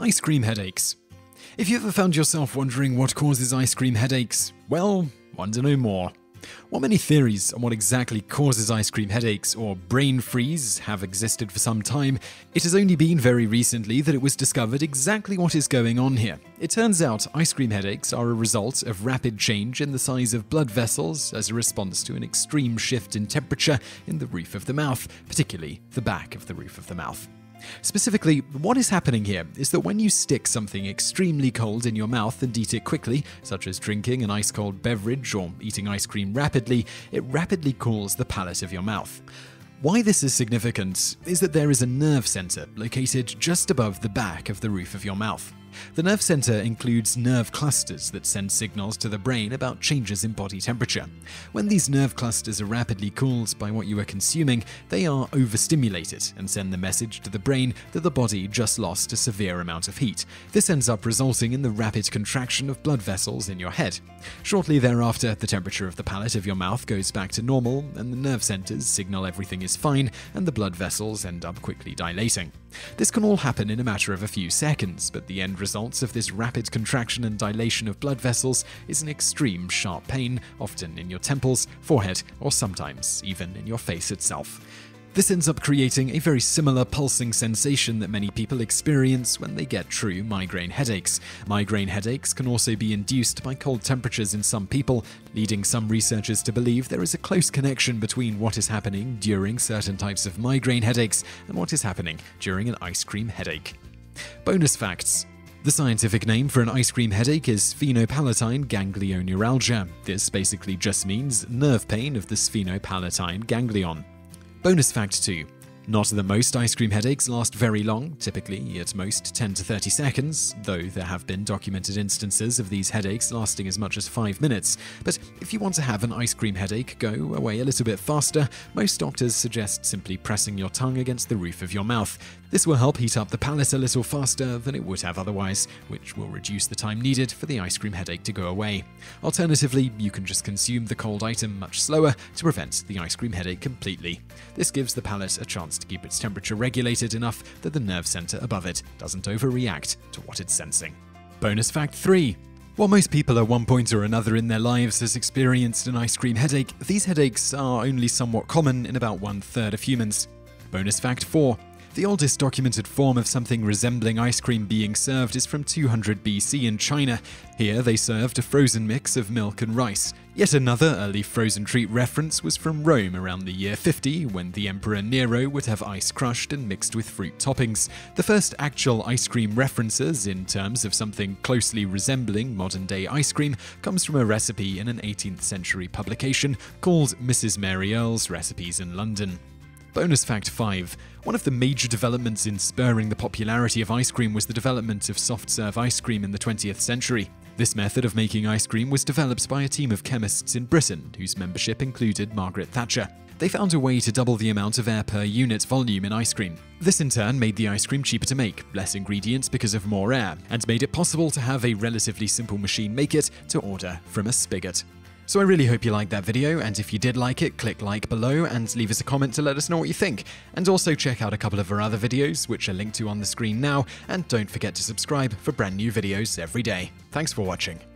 Ice cream headaches. If you ever found yourself wondering what causes ice cream headaches, well, want to know more. While many theories on what exactly causes ice cream headaches or brain freeze have existed for some time, it has only been very recently that it was discovered exactly what is going on here. It turns out ice cream headaches are a result of rapid change in the size of blood vessels as a response to an extreme shift in temperature in the roof of the mouth, particularly the back of the roof of the mouth. Specifically, what is happening here is that when you stick something extremely cold in your mouth and eat it quickly, such as drinking an ice-cold beverage or eating ice cream rapidly, it rapidly cools the palate of your mouth. Why this is significant is that there is a nerve center located just above the back of the roof of your mouth. The nerve center includes nerve clusters that send signals to the brain about changes in body temperature. When these nerve clusters are rapidly cooled by what you are consuming, they are overstimulated and send the message to the brain that the body just lost a severe amount of heat. This ends up resulting in the rapid contraction of blood vessels in your head. Shortly thereafter, the temperature of the palate of your mouth goes back to normal, and the nerve centers signal everything is fine, and the blood vessels end up quickly dilating. This can all happen in a matter of a few seconds, but the end results of this rapid contraction and dilation of blood vessels is an extreme sharp pain, often in your temples, forehead, or sometimes even in your face itself. This ends up creating a very similar pulsing sensation that many people experience when they get true migraine headaches. Migraine headaches can also be induced by cold temperatures in some people, leading some researchers to believe there is a close connection between what is happening during certain types of migraine headaches and what is happening during an ice cream headache. Bonus facts. The scientific name for an ice cream headache is sphenopalatine ganglioneuralgia. This basically just means nerve pain of the sphenopalatine ganglion. Bonus fact 2. Not that most ice cream headaches last very long, typically at most 10 to 30 seconds, though there have been documented instances of these headaches lasting as much as 5 minutes. But if you want to have an ice cream headache go away a little bit faster, most doctors suggest simply pressing your tongue against the roof of your mouth. This will help heat up the palate a little faster than it would have otherwise, which will reduce the time needed for the ice cream headache to go away. Alternatively, you can just consume the cold item much slower to prevent the ice cream headache completely. This gives the palate a chance to keep its temperature regulated enough that the nerve center above it doesn't overreact to what it's sensing. Bonus fact 3. While most people at one point or another in their lives has experienced an ice cream headache, these headaches are only somewhat common in about 1/3 of humans. Bonus fact 4. The oldest documented form of something resembling ice cream being served is from 200 BC in China. Here they served a frozen mix of milk and rice. Yet another early frozen treat reference was from Rome around the year 50, when the Emperor Nero would have ice crushed and mixed with fruit toppings. The first actual ice cream references in terms of something closely resembling modern-day ice cream comes from a recipe in an 18th century publication called Mrs. Mary Earle's Recipes in London. Bonus fact 5. One of the major developments in spurring the popularity of ice cream was the development of soft-serve ice cream in the 20th century. This method of making ice cream was developed by a team of chemists in Britain, whose membership included Margaret Thatcher. They found a way to double the amount of air per unit volume in ice cream. This in turn made the ice cream cheaper to make, less ingredients because of more air, and made it possible to have a relatively simple machine make it to order from a spigot. So I really hope you liked that video, and if you did like it, click like below and leave us a comment to let us know what you think. And also check out a couple of our other videos, which are linked to on the screen now, and don't forget to subscribe for brand new videos every day. Thanks for watching.